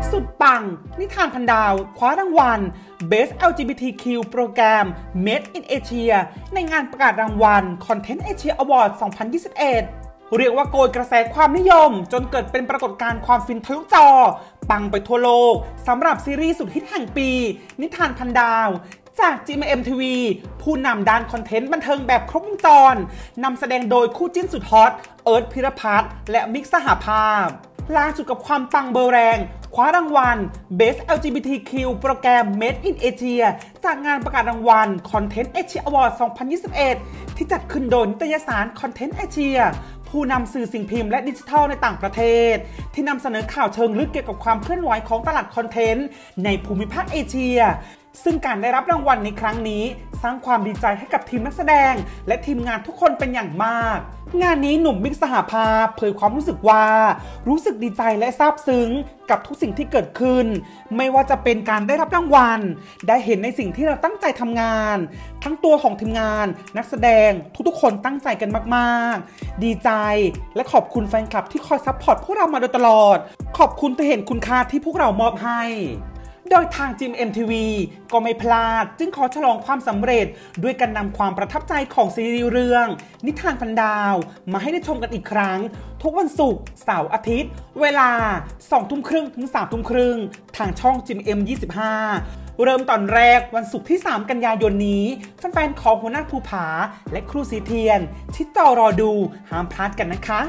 สุดปังนิทานพันดาวคว้ารางวัล Best LGBTQ โปรแกรม Made in Asia ในงานประกาศรางวัล Content Asia Award 2021 เรียกว่าโกยกระแสความนิยมจนเกิดเป็นปรากฏการณ์ความฟินทะลุจอปังไปทั่วโลกสำหรับซีรีส์สุดฮิตแห่งปีนิทานพันดาวจาก GMMTV ผู้นำด้านคอนเทนต์บันเทิงแบบครบวงจรนำแสดงโดยคู่จิ้นสุดฮอตเอิร์ธพิรพัฒน์และมิกซ์สหภาพล่าสุดกับความปังเบอร์แรงคว้ารางวัล Best LGBTQ โปรแกรม Made in Asia จากงานประกาศรางวัล Content Asia Award 2021 ที่จัดขึ้นโดยนิตยสาร Content Asia ผู้นำสื่อสิ่งพิมพ์และดิจิทัลในต่างประเทศที่นำเสนอข่าวเชิงลึกเกี่ยวกับความเคลื่อนไหวของตลาดคอนเทนต์ในภูมิภาคเอเชียซึ่งการได้รับรางวัลในครั้งนี้สร้างความดีใจให้กับทีมนักแสดงและทีมงานทุกคนเป็นอย่างมากงานนี้หนุ่มมิกซ์สหภาพเผยความรู้สึกว่ารู้สึกดีใจและซาบซึ้งกับทุกสิ่งที่เกิดขึ้นไม่ว่าจะเป็นการได้รับรางวัลได้เห็นในสิ่งที่เราตั้งใจทำงานทั้งตัวของทีมงานนักแสดงทุกๆคนตั้งใจกันมากๆดีใจและขอบคุณแฟนคลับที่คอยซัพพอร์ตพวกเรามาโดยตลอดขอบคุณที่เห็นคุณค่าที่พวกเรามอบให้โดยทาง GMMTV ก็ไม่พลาดจึงขอฉลองความสำเร็จด้วยการนำความประทับใจของซีรีส์เรื่องนิทานพันดาวมาให้ได้ชมกันอีกครั้งทุกวันศุกร์เสาร์อาทิตย์เวลา 20:30 ถึง 3:30 ทางช่อง GMM25 เริ่มตอนแรกวันศุกร์ที่ 3 กันยายนนี้แฟนๆของหัวหน้าภูผาและครูสีเทียนชิดจอรอดูห้ามพลาดกันนะคะ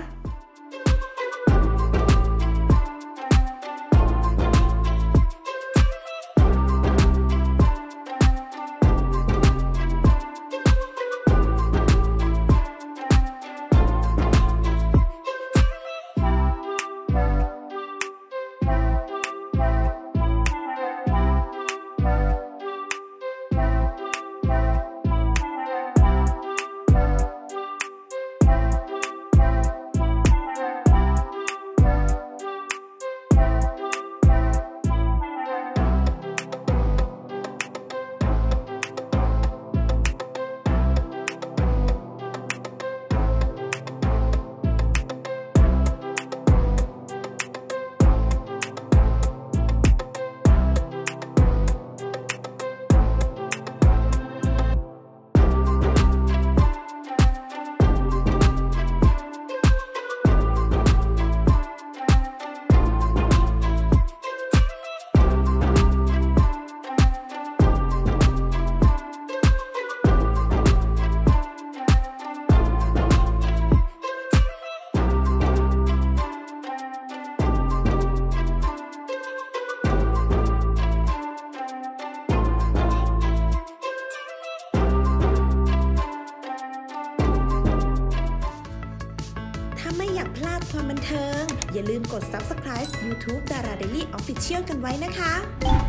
ถ้าไม่อยากพลาดความบันเทิงอย่าลืมกด Subscribe YouTube Dara Daily Official กันไว้นะคะ